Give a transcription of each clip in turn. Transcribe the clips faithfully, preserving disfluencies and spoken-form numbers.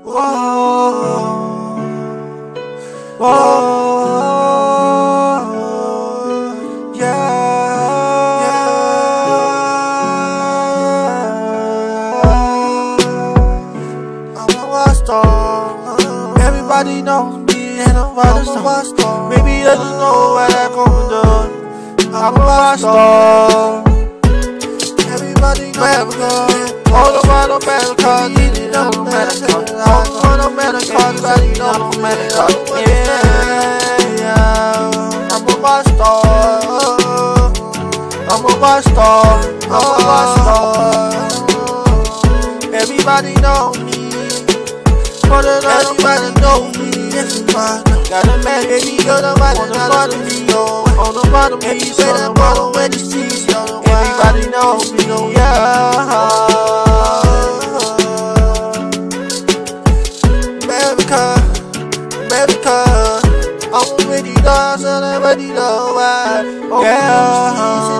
Whoa, whoa, yeah, yeah. I'm a rock star. Everybody knows me and I'm a rock star. Maybe they just know where that comes done. I'm a rock star. Everybody knows me. All about no matter cause, it don't matter cause. All no matter cause, it don't matter cause. Yeah, yeah. I'm a rock star. I'm a rock star. I'm a rock star. Everybody know me. More than everybody know me. Got a man, baby, you're the one on the bottom of me. On the bottom of me, say that bottom where the seas. Everybody know me, yeah. America, America, I'm already lost and everybody know why. Oh, yeah,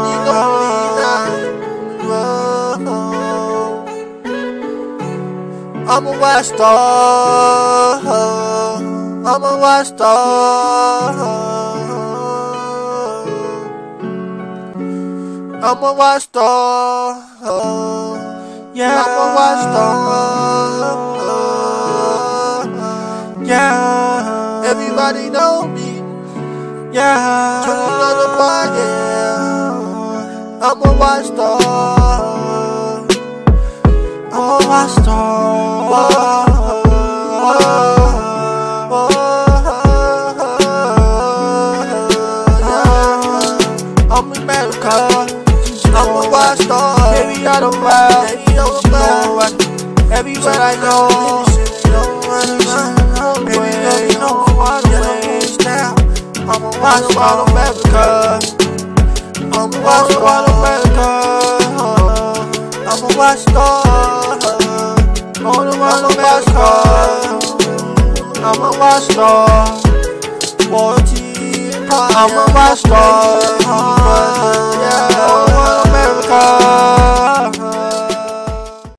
I'm a rock star. I'm a rock star. I'm a rock star. Yeah, I'm a rock star. Yeah, everybody know me. Yeah, turn on the bar, yeah. I'm a rock star. I'm a rock star. I'm America. I'm a rock star. Baby, I don't rap. Everywhere I go. Baby, you know I'm the ways now. I'm a rock star America. I'm a rock star America. I'm a rock star. I'm a rock star. I'm a rock star. I'm a rock star.